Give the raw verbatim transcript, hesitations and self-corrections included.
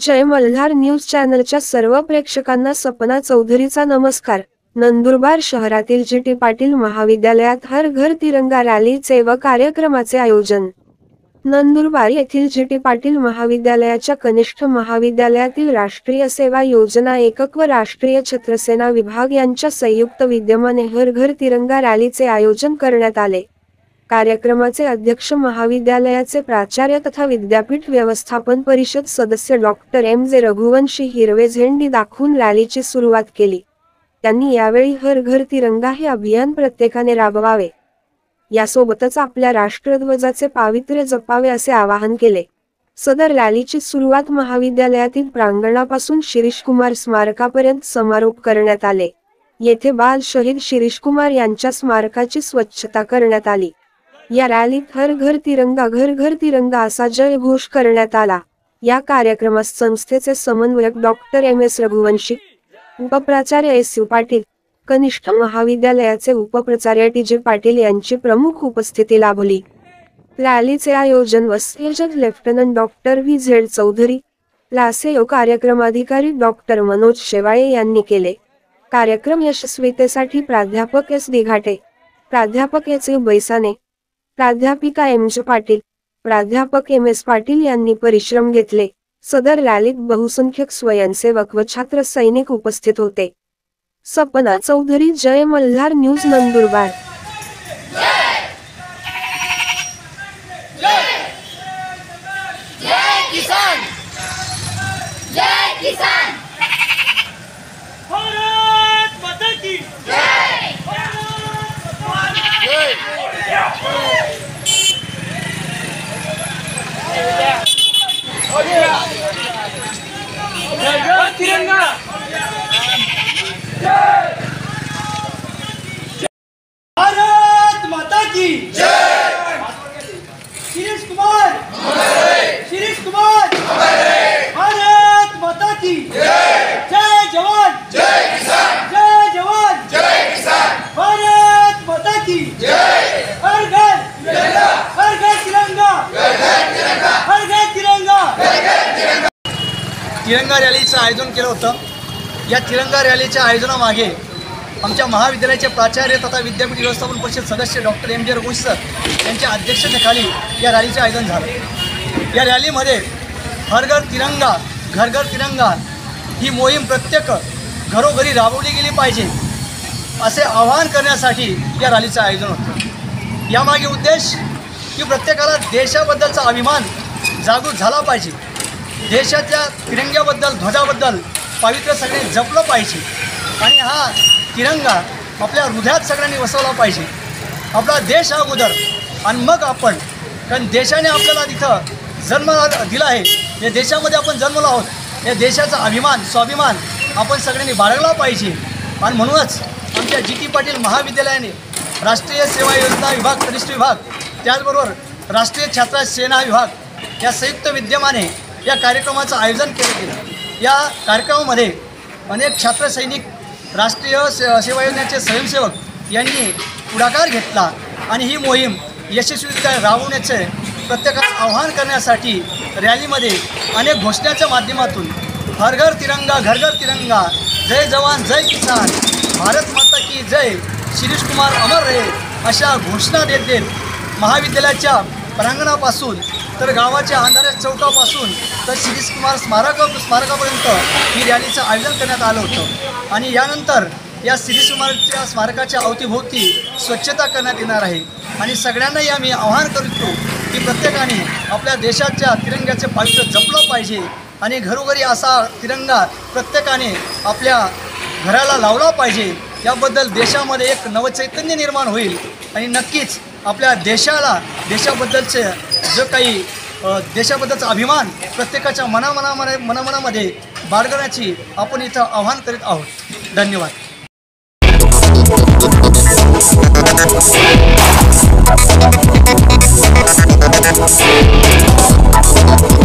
जय Malhar news चॅनलच्या सर्व प्रेक्षकांना सपना चौधरीचा नमस्कार। नंदुरबार शहरातील जी टी पाटील महाविद्यालयात हर घर तिरंगा रॅलीचे व कार्यक्रमाचे आयोजन। नंदुरबार येथील जी टी पाटील महाविद्यालयाच्या कनिष्ठ महाविद्यालयातील राष्ट्रीय सेवा योजना एकक व राष्ट्रीय छत्रसेना विभाग यांच्या संयुक्त विद्यमाने हर घर तिरंगा रॅलीचे आयोजन करण्यात आले। कार्यक्रमाचे अध्यक्ष महाविद्यालयाचे प्राचार्य तथा विद्यापीठ व्यवस्थापन परिषद सदस्य डॉक्टर एम जे रघुवंशी हिरवे झेंडी दाखवून रॅलीची सुरुवात केली। त्यांनी यावेळी हर घर तिरंगा हे अभियान प्रत्येकाने राबवावे, यासोबतच आपल्या राष्ट्रध्वजाचे पावित्र्य जपावे असे आवाहन केले। सदर रॅलीची सुरुवात महाविद्यालयातील प्रांगणापासून शिरीषकुमार स्मारकापर्यंत समारोप करण्यात आले। येथे बाल शहीद शिरीषकुमार यांच्या स्मारकाची स्वच्छता करण्यात आली। या रॅलीत हर घर तिरंगा घर घर तिरंगा असा जयघोष करण्यात आला। या कार्यक्रमात संस्थेचे समन्वयक डॉक्टर एम एस रघुवंशी, उपप्राचार्य एस यू पाटील, कनिष्ठ महाविद्यालयाचे उपप्राचार्य टी जे पाटील यांची प्रमुख उपस्थिती लाभली। रॅलीचे आयोजन व संयोजन lieutenant doctor V Z Chaudhari, लासेयो कार्यक्रमाधिकारी डॉक्टर मनोज शेवाळे यांनी केले। कार्यक्रम यशस्वीतेसाठी प्राध्यापक एस डी घाटे, प्राध्यापक एच यू बैसाने, प्राध्यापिका एम जे पाटील, प्राध्यापक एम एस पाटील यांनी परिश्रम घेतले। सदर रॅलीत बहुसंख्यक स्वयंसेवक व छात्र सैनिक उपस्थित होते। सपना चौधरी, जय मल्हार न्यूज, नंदुरबार। तिरंगा भारत माता की जय। शिरीषकुमार शिरीषकुमार भारत माता की जय। जय जवान जय किसान, जय जवान जय किसान, भारत माता की जय। हर घर तिरंगा हर घर तिरंगा हर घर तिरंगा। तिरंगा रॅलीचं आयोजन केलं होतं। या तिरंगा रॅलीच्या आयोजनामागे आमच्या महाविद्यालयाचे प्राचार्य तथा विद्यापीठ व्यवस्थापन परिषद सदस्य डॉक्टर एम जे रघुवंशी सर यांच्या अध्यक्षतेखाली या रॅलीचे आयोजन झालं। या रॅलीमध्ये हर घर तिरंगा घर घर तिरंगा ही मोहीम प्रत्येक घरोघरी राबवली गेली पाहिजे असे आवाहन करण्यासाठी या रॅलीचं आयोजन होतं। यामागे उद्देश की प्रत्येकाला देशाबद्दलचा अभिमान जागृत झाला पाहिजे, देशाच्या तिरंग्याबद्दल ध्वजाबद्दल पावित्र्य सगळ्यांनी जपलं पाहिजे आणि हा तिरंगा आपल्या हृदयात सगळ्यांनी वसवला पाहिजे। आपला देश अगोदर आणि मग आपण, कारण देशाने आपल्याला तिथं जन्म दिला आहे, या देशामध्ये आपण जन्मलो आहोत, या देशाचा अभिमान स्वाभिमान आपण सगळ्यांनी बाळगला पाहिजे। आणि म्हणूनच आमच्या जी टी पाटील महाविद्यालयाने राष्ट्रीय सेवा योजना विभाग कनिष्ठ विभाग त्याचबरोबर राष्ट्रीय छात्र सेना विभाग या संयुक्त विद्यमाने या कार्यक्रमाचं आयोजन केलं गेलं। या कार्यक्रमामध्ये अनेक छात्र सैनिक, राष्ट्रीय से सेवा योजनेचे स्वयंसेवक यांनी पुढाकार घेतला आणि ही मोहीम यशस्वीरित्या राबवण्याचे प्रत्येकाला आवाहन करण्यासाठी रॅलीमध्ये अनेक घोषणाच्या माध्यमातून हर घर तिरंगा घर घर तिरंगा, जय जवान जय किसान, भारत माता की जय, शिरीषकुमार अमर रहे अशा घोषणा देत देत महाविद्यालयाच्या प्रांगणापासून तर गावाच्या अंधाऱ्या चौकापासून तर शिरीषकुमार स्मारक स्मारकापर्यंत ही रॅलीचं आयोजन करण्यात आलं होतं। आणि यानंतर या शिरीषकुमारच्या स्मारकाच्या अवतीभोवती स्वच्छता करण्यात येणार आहे। आणि सगळ्यांनाही आम्ही आवाहन करतो की प्रत्येकाने आपल्या देशाच्या तिरंग्याचे पावित्र्य जपलं पाहिजे आणि घरोघरी असा तिरंगा प्रत्येकाने आपल्या घराला लावला पाहिजे। याबद्दल देशामध्ये एक नवचैतन्य निर्माण होईल आणि नक्कीच आपल्या देशाला देशाबद्दलचे जो काही देशाबद्दलचा अभिमान प्रत्येकाच्या मनामनामध्ये मनामनामध्ये बाळगण्याची आपण इथं आवाहन करीत आहोत। धन्यवाद। We'll be right back.